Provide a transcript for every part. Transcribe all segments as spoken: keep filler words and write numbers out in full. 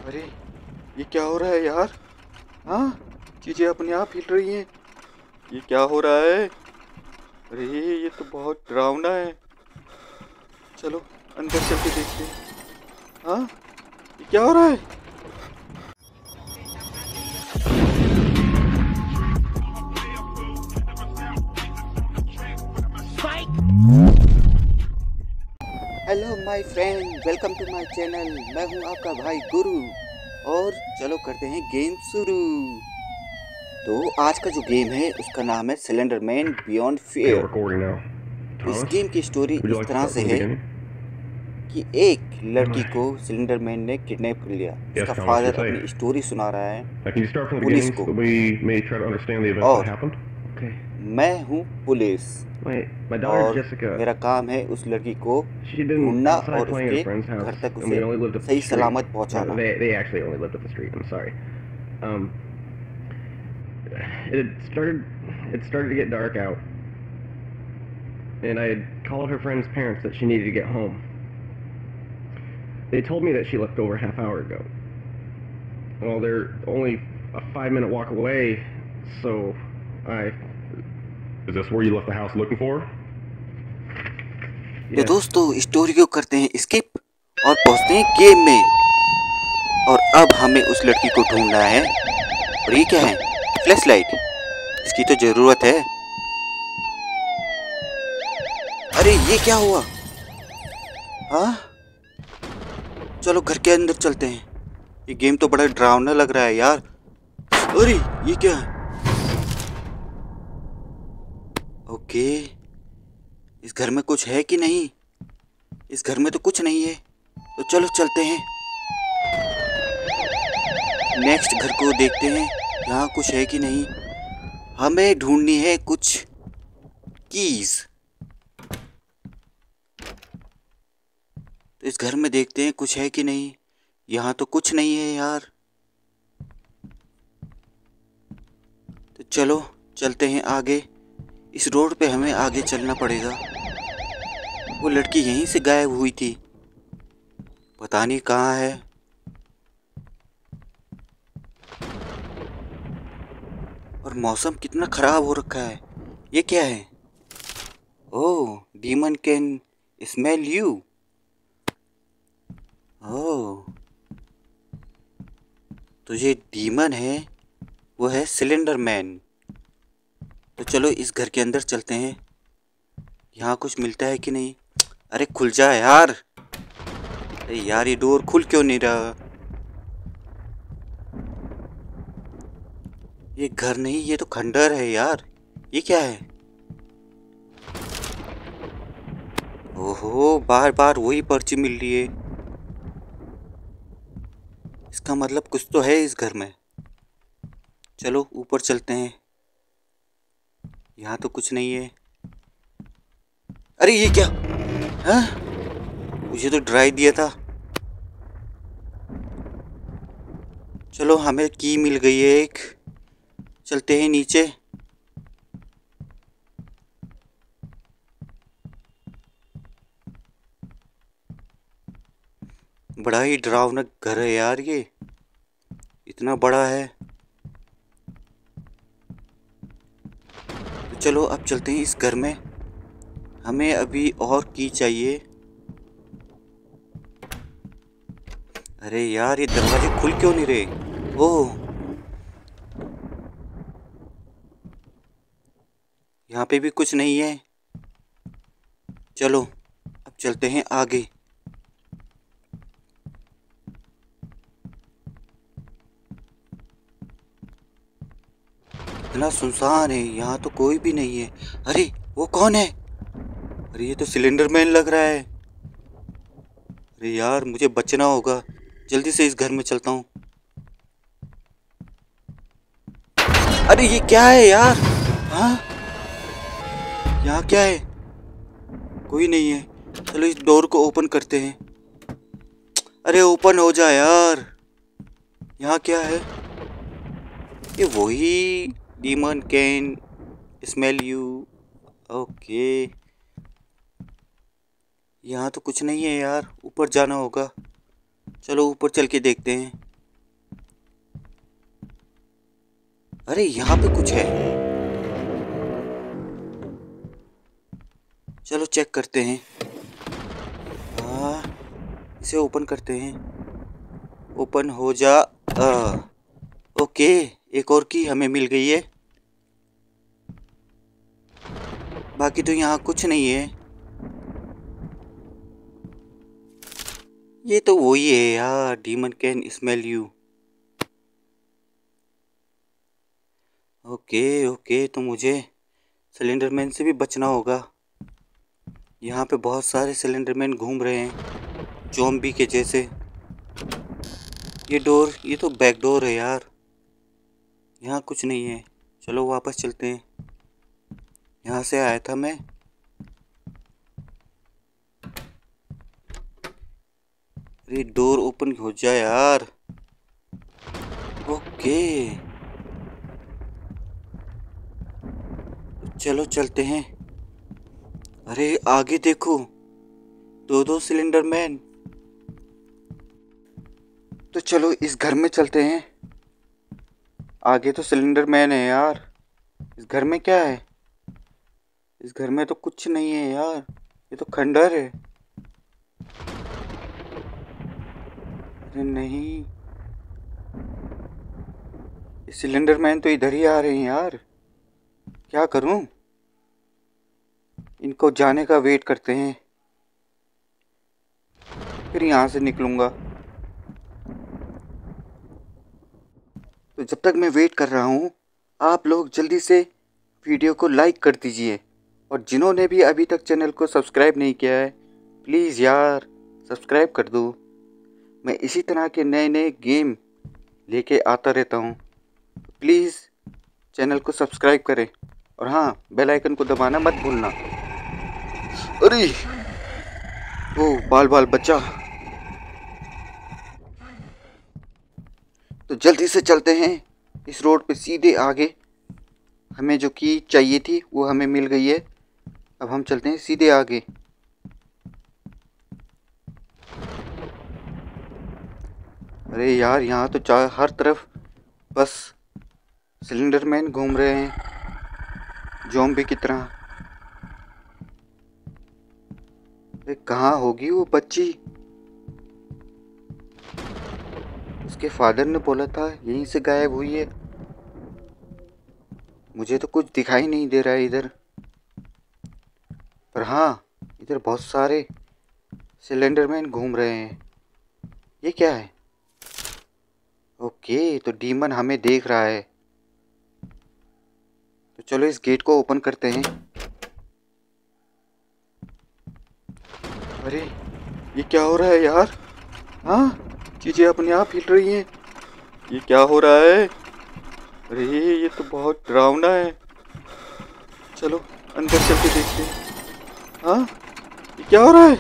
अरे ये क्या हो रहा है यार? हाँ, चीजें अपने आप हिल रही हैं। ये क्या हो रहा है? अरे ये तो बहुत डरावना है। चलो अंदर चल के देखते हैं। हाँ, ये क्या हो रहा है? Hello my friend, welcome to my channel. मैं हूं आपका भाई गुरु और चलो करते हैं गेम शुरू। तो आज का जो गेम है उसका नाम है सिलेंडर मैन बियॉन्ड फियर। इस गेम की स्टोरी इस तरह से है कि एक लड़की को सिलेंडर मैन ने किडनैप कर लिया। उसका फादर अपनी स्टोरी सुना रहा है पुलिस को और मैं हूँ पुलिस और मेरा काम है उस लड़की को ढूंढना और उसके घर तक उसे सही सलामत पहुंचाना। It started it started to get dark out, and I had called her friend's parents that she needed to get home. They told me that she left over a half hour ago. Well, they're only a five minute walk away, so I... Is this where you left the house looking for? तो दोस्तों story को करते हैं skip और पहुंचते हैं game में। और अब हमें उस लड़की को ढूंढना है। और ये क्या है? फ्लैश लाइट, इसकी तो जरूरत है। अरे ये क्या हुआ? हाँ, चलो घर के अंदर चलते हैं। ये गेम तो बड़ा डरावना लग रहा है यार। अरे ये क्या है? ओके, इस घर में कुछ है कि नहीं? इस घर में तो कुछ नहीं है, तो चलो चलते हैं नेक्स्ट घर को देखते हैं यहाँ कुछ है कि नहीं। हमें ढूंढनी है कुछ कीज। तो इस घर में देखते हैं कुछ है कि नहीं। यहाँ तो कुछ नहीं है यार। तो चलो चलते हैं आगे। इस रोड पे हमें आगे चलना पड़ेगा। वो लड़की यहीं से गायब हुई थी, पता नहीं कहाँ है। और मौसम कितना खराब हो रखा है। ये क्या है? Oh, demon can smell you. Oh, तो ये डीमन है, वो है सिलेंडर मैन। तो चलो इस घर के अंदर चलते हैं। यहाँ कुछ मिलता है कि नहीं? अरे खुल जा यार। अरे यार ये डोर खुल क्यों नहीं रहा? ये घर नहीं, ये तो खंडर है यार। ये क्या है? ओहो, बार बार वही पर्ची मिल रही है। इसका मतलब कुछ तो है इस घर में। चलो ऊपर चलते हैं। यहाँ तो कुछ नहीं है। अरे ये क्या? हाँ, मुझे तो डरा ही दिया था। चलो हमें की मिल गई है एक। चलते हैं नीचे। बड़ा ही डरावना घर है यार, ये इतना बड़ा है। तो चलो अब चलते हैं इस घर में। हमें अभी और की चाहिए। अरे यार ये दरवाजे खुल क्यों नहीं रहे? ओह, यहाँ पे भी कुछ नहीं है। चलो अब चलते हैं आगे। इतना सुनसान है, यहाँ तो कोई भी नहीं है। अरे वो कौन है? अरे ये तो सिलेंडर मैन लग रहा है। अरे यार मुझे बचना होगा, जल्दी से इस घर में चलता हूँ। अरे ये क्या है यार? हाँ, यहाँ क्या है? कोई नहीं है। चलो इस डोर को ओपन करते हैं। अरे ओपन हो जा यार। यहाँ क्या है? ये वही demon can smell you. Okay, यहाँ तो कुछ नहीं है यार, ऊपर जाना होगा। चलो ऊपर चल के देखते हैं। अरे यहाँ पे कुछ है, चलो चेक करते हैं। हाँ, इसे ओपन करते हैं। ओपन हो जा। आ, ओके, एक और की हमें मिल गई है। बाकी तो यहाँ कुछ नहीं है। ये तो वही है यार, demon can smell you. Okay okay, तो मुझे सिलेंडरमैन से भी बचना होगा। यहाँ पे बहुत सारे सिलेंडरमैन घूम रहे हैं ज़ॉम्बी के जैसे। ये डोर, ये तो बैक डोर है यार, यहाँ कुछ नहीं है। चलो वापस चलते हैं, यहाँ से आया था मैं। अरे डोर ओपन हो जाए यार। ओके, चलो चलते हैं। अरे आगे देखो, दो दो सिलेंडर मैन। तो चलो इस घर में चलते हैं। आगे तो सिलेंडर मैन है यार, इस घर में क्या है? इस घर में तो कुछ नहीं है यार, ये तो खंडर है। अरे नहीं, सिलेंडर मैन तो इधर ही आ रहे हैं यार, क्या करूं? इनको जाने का वेट करते हैं, फिर यहाँ से निकलूंगा। तो जब तक मैं वेट कर रहा हूँ, आप लोग जल्दी से वीडियो को लाइक कर दीजिए, और जिन्होंने भी अभी तक चैनल को सब्सक्राइब नहीं किया है, प्लीज़ यार सब्सक्राइब कर दो। मैं इसी तरह के नए नए गेम लेके आता रहता हूँ, प्लीज़ चैनल को सब्सक्राइब करें, और हाँ, बेल आइकन को दबाना मत भूलना। अरे ओ बाल बाल बच्चा, तो जल्दी से चलते हैं इस रोड पे सीधे आगे। हमें जो की चाहिए थी वो हमें मिल गई है, अब हम चलते हैं सीधे आगे। अरे यार, यहाँ तो चार हर तरफ बस सिलेंडर मैन घूम रहे हैं ज़ॉम्बी की तरह। अरे कहाँ होगी वो बच्ची? उसके फादर ने बोला था यहीं से गायब हुई है। मुझे तो कुछ दिखाई नहीं दे रहा है इधर, पर हाँ, इधर बहुत सारे सिलेंडर मैन घूम रहे हैं। ये क्या है? ओके, तो डीमन हमें देख रहा है। तो चलो इस गेट को ओपन करते हैं। अरे ये क्या हो रहा है यार? हाँ, चीज़ें अपने आप हिल रही हैं, ये क्या हो रहा है? अरे ये तो बहुत डरावना है। चलो अंदर चल के देखते हैं। हाँ, ये क्या हो रहा है?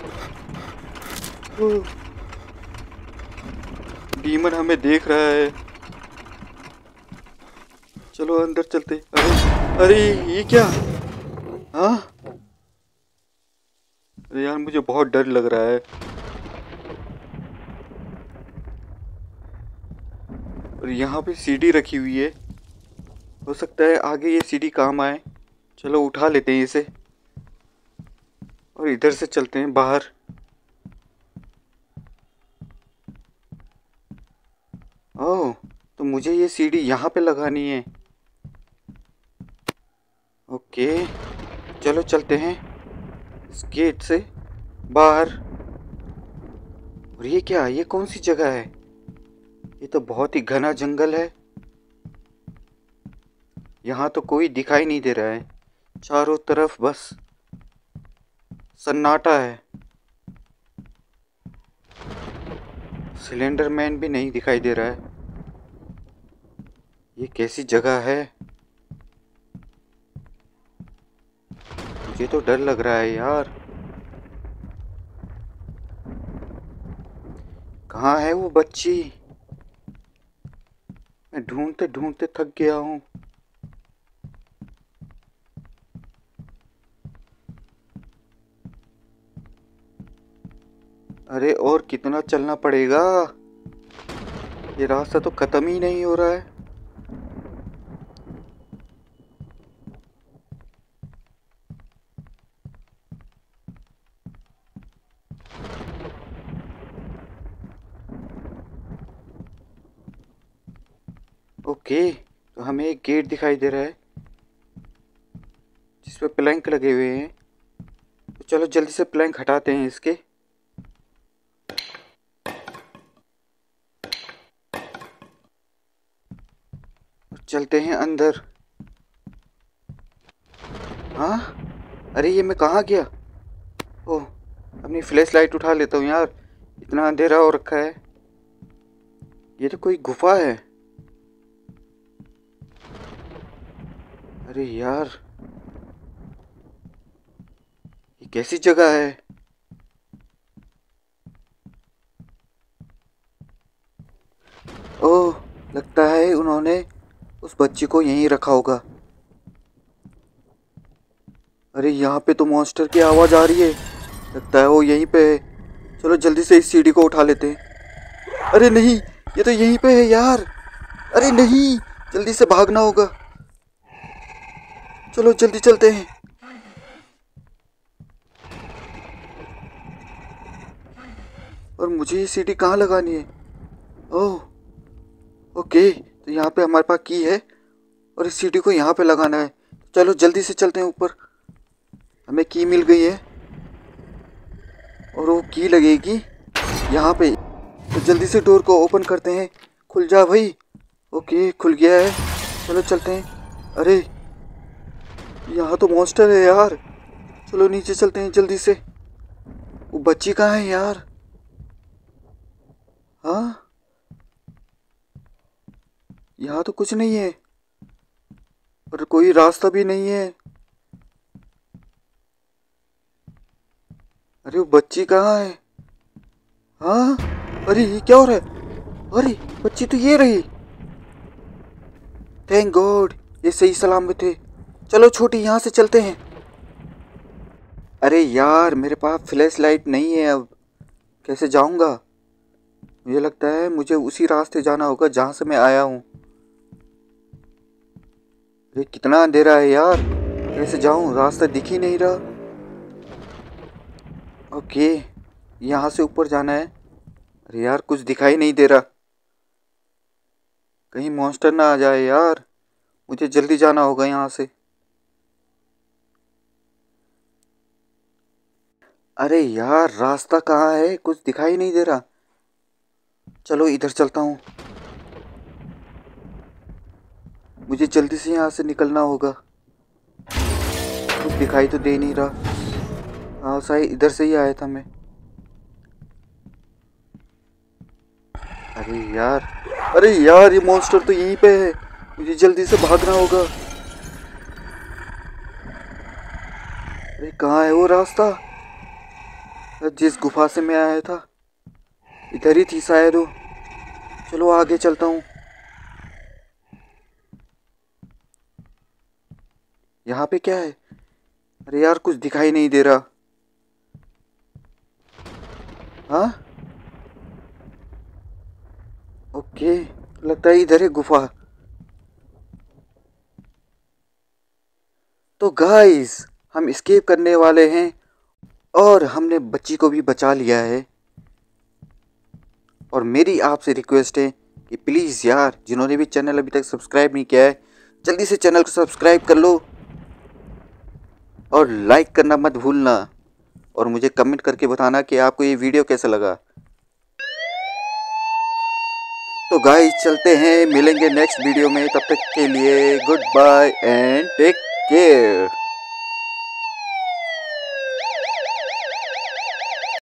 डीमन हमें देख रहा है, चलो अंदर चलते। अरे अरे ये क्या? हाँ, अरे यार मुझे बहुत डर लग रहा है। और यहाँ पे सीढ़ी रखी हुई है, हो सकता है आगे ये सीढ़ी काम आए। चलो उठा लेते हैं इसे, और इधर से चलते हैं बाहर। ओह, तो मुझे ये सीढ़ी यहाँ पे लगानी है। ओके, चलो चलते हैं इस गेट से बाहर। और ये क्या, ये कौन सी जगह है? ये तो बहुत ही घना जंगल है, यहाँ तो कोई दिखाई नहीं दे रहा है, चारों तरफ बस सन्नाटा है। सिलेंडर मैन भी नहीं दिखाई दे रहा है। ये कैसी जगह है? मुझे तो डर लग रहा है यार। कहाँ है वो बच्ची? मैं ढूंढते ढूंढते थक गया हूँ। अरे और कितना चलना पड़ेगा? ये रास्ता तो खत्म ही नहीं हो रहा है। ओके, तो हमें एक गेट दिखाई दे रहा है जिस पे प्लैंक लगे हुए हैं। तो चलो जल्दी से प्लैंक हटाते हैं इसके। और चलते हैं अंदर। हाँ, अरे ये मैं कहाँ गया? ओह, अपनी फ्लैश लाइट उठा लेता हूँ यार, इतना अंधेरा हो रखा है। ये तो कोई गुफा है। अरे यार, ये कैसी जगह है? ओह, लगता है उन्होंने उस बच्ची को यहीं रखा होगा। अरे यहाँ पे तो मॉन्स्टर की आवाज़ आ रही है, लगता है वो यहीं पे है। चलो जल्दी से इस सीढ़ी को उठा लेते हैं। अरे नहीं, ये तो यहीं पे है यार। अरे नहीं, जल्दी से भागना होगा। चलो जल्दी चलते हैं। और मुझे ये सीढ़ी कहाँ लगानी है? ओह, ओके, तो यहाँ पे हमारे पास की है और इस सीढ़ी को यहाँ पे लगाना है। चलो जल्दी से चलते हैं ऊपर। हमें की मिल गई है और वो की लगेगी यहाँ पे। तो जल्दी से डोर को ओपन करते हैं। खुल जा भाई। ओके, खुल गया है। चलो चलते हैं। अरे यहाँ तो मॉन्स्टर है यार। चलो नीचे चलते हैं जल्दी से। वो बच्ची कहाँ है यार? हाँ, यहाँ तो कुछ नहीं है और कोई रास्ता भी नहीं है। अरे वो बच्ची कहाँ है? हाँ, अरे ये क्या हो रहा है? अरे बच्ची तो ये रही। थैंक गॉड, ये सही सलामत थे। चलो छोटी, यहाँ से चलते हैं। अरे यार, मेरे पास फ्लैश लाइट नहीं है, अब कैसे जाऊँगा? मुझे लगता है मुझे उसी रास्ते जाना होगा जहाँ से मैं आया हूँ। अरे कितना अंधेरा है यार, कैसे जाऊँ? रास्ता दिख ही नहीं रहा। ओके, यहाँ से ऊपर जाना है। अरे यार, कुछ दिखाई नहीं दे रहा। कहीं मॉन्स्टर ना आ जाए यार, मुझे जल्दी जाना होगा यहाँ से। अरे यार, रास्ता कहाँ है? कुछ दिखाई नहीं दे रहा। चलो इधर चलता हूँ। मुझे जल्दी से यहाँ से निकलना होगा। कुछ दिखाई तो दे नहीं रहा। हाँ, शायद इधर से ही आया था मैं। अरे यार, अरे यार, ये मॉन्स्टर तो यहीं पे है। मुझे जल्दी से भागना होगा। अरे कहाँ है वो रास्ता? जिस गुफा से मैं आया था इधर ही थी शायद वो। चलो आगे चलता हूँ। यहाँ पे क्या है? अरे यार, कुछ दिखाई नहीं दे रहा। हाँ, ओके, लगता है इधर है गुफा। तो गाइस, हम एस्केप करने वाले हैं और हमने बच्ची को भी बचा लिया है। और मेरी आपसे रिक्वेस्ट है कि प्लीज़ यार, जिन्होंने भी चैनल अभी तक सब्सक्राइब नहीं किया है, जल्दी से चैनल को सब्सक्राइब कर लो और लाइक करना मत भूलना। और मुझे कमेंट करके बताना कि आपको ये वीडियो कैसा लगा। तो गाइस चलते हैं, मिलेंगे नेक्स्ट वीडियो में। तब तक के लिए goodbye and take care.